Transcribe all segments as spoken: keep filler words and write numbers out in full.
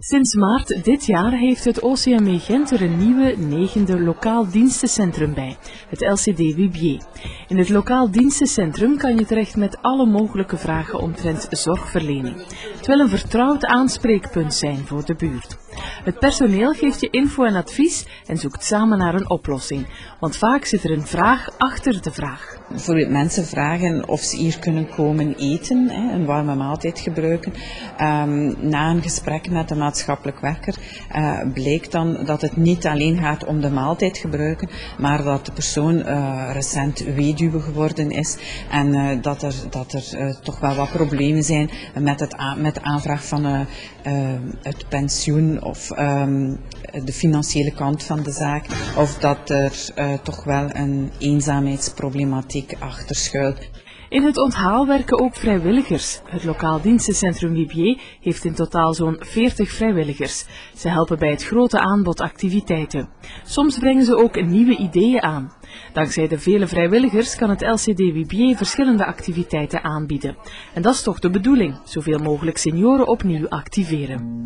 Sinds maart dit jaar heeft het O C M W Gent er een nieuwe negende lokaal dienstencentrum bij, het L C D Wibier. In het lokaal dienstencentrum kan je terecht met alle mogelijke vragen omtrent zorgverlening. Het wil een vertrouwd aanspreekpunt zijn voor de buurt. Het personeel geeft je info en advies en zoekt samen naar een oplossing. Want vaak zit er een vraag achter de vraag. Bijvoorbeeld mensen vragen of ze hier kunnen komen eten, hè, een warme maaltijd gebruiken. Um, na een gesprek met de maatschappelijk werker uh, bleek dan dat het niet alleen gaat om de maaltijd gebruiken, maar dat de persoon uh, recent weduwe geworden is en uh, dat er, dat er uh, toch wel wat problemen zijn met, het a- met de aanvraag van uh, uh, het pensioen of um, de financiële kant van de zaak, of dat er uh, toch wel een eenzaamheidsproblematiek achter schuilt. In het onthaal werken ook vrijwilligers. Het lokaal dienstencentrum Wibier heeft in totaal zo'n veertig vrijwilligers. Ze helpen bij het grote aanbod activiteiten. Soms brengen ze ook nieuwe ideeën aan. Dankzij de vele vrijwilligers kan het L C D Wibier verschillende activiteiten aanbieden. En dat is toch de bedoeling, zoveel mogelijk senioren opnieuw activeren.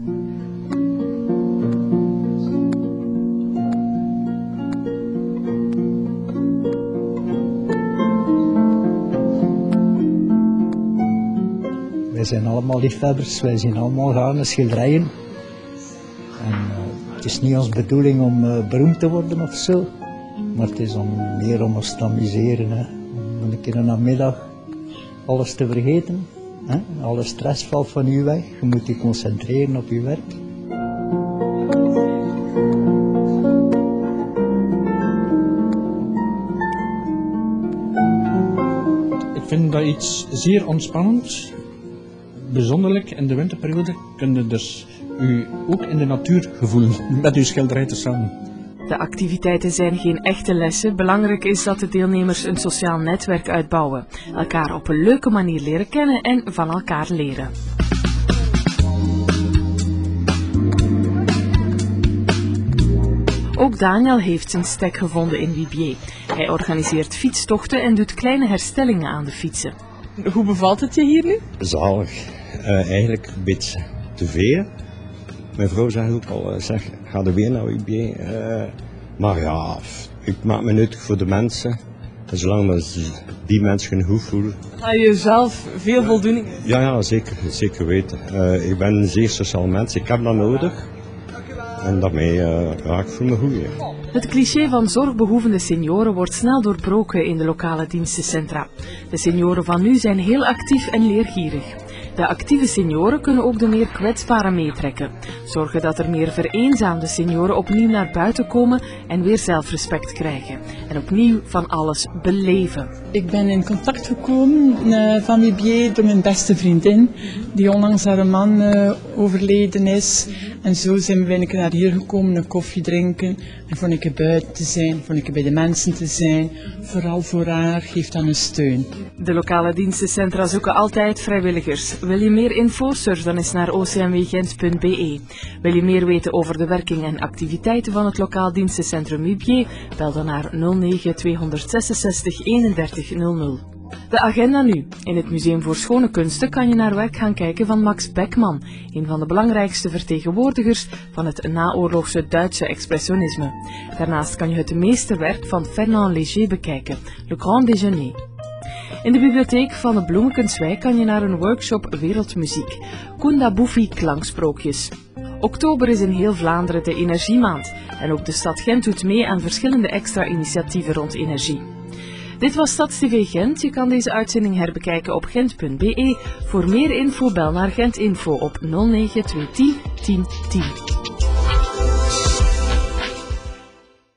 Wij zijn allemaal liefhebbers, wij zien allemaal gaarne schilderijen. En uh, het is niet onze bedoeling om uh, beroemd te worden of zo, maar het is om, meer om ons te amuseren. Hè. Om een keer een namiddag alles te vergeten. Hè. Alle stress valt van u weg, je moet je concentreren op je werk. Ik vind dat iets zeer ontspannends. Bijzonderlijk, in de winterperiode kun je dus u ook in de natuur gevoelen met uw schilderij te samen. De activiteiten zijn geen echte lessen. Belangrijk is dat de deelnemers een sociaal netwerk uitbouwen, elkaar op een leuke manier leren kennen en van elkaar leren. Ook Daniel heeft zijn stek gevonden in Wibier. Hij organiseert fietstochten en doet kleine herstellingen aan de fietsen. Hoe bevalt het je hier nu? Zalig. Uh, eigenlijk een beetje te veel. Mijn vrouw zegt ook al, uh, zeg, ga er weer naar Wibier. Uh, maar ja, ik maak me nuttig voor de mensen. En zolang dat die mensen kunnen goed voelen. Ga je zelf veel voldoening? Ja, ja, zeker, zeker weten. Uh, ik ben een zeer sociaal mens, ik heb dat nodig. En daarmee uh, ja, ik voel me goed. Ja. Het cliché van zorgbehoevende senioren wordt snel doorbroken in de lokale dienstencentra. De senioren van nu zijn heel actief en leergierig. De actieve senioren kunnen ook de meer kwetsbaren meetrekken. Zorgen dat er meer vereenzaamde senioren opnieuw naar buiten komen en weer zelfrespect krijgen. En opnieuw van alles beleven. Ik ben in contact gekomen uh, van Wibier door mijn beste vriendin, die onlangs haar man uh, overleden is. En zo zijn we een keer naar hier gekomen, een koffie drinken. En voor een keer buiten te zijn, voor een keer bij de mensen te zijn. Vooral voor haar geeft dan een steun. De lokale dienstencentra zoeken altijd vrijwilligers. Wil je meer info? Surf dan eens naar o c m w gent punt b e. Wil je meer weten over de werking en activiteiten van het lokaal dienstencentrum Wibier? Bel dan naar nul negen tweehonderdzesenzestig eenendertig nul nul. De agenda nu. In het Museum voor Schone Kunsten kan je naar werk gaan kijken van Max Beckmann, een van de belangrijkste vertegenwoordigers van het naoorlogse Duitse expressionisme. Daarnaast kan je het meesterwerk van Fernand Léger bekijken, Le Grand Déjeuner. In de bibliotheek van de Bloemekenswijk kan je naar een workshop Wereldmuziek, Kunda Bouffi Klanksprookjes. Oktober is in heel Vlaanderen de Energiemaand en ook de stad Gent doet mee aan verschillende extra initiatieven rond energie. Dit was StadsTV Gent. Je kan deze uitzending herbekijken op gent punt b e. Voor meer info bel naar Gent Info op nul negen twee tien tien tien.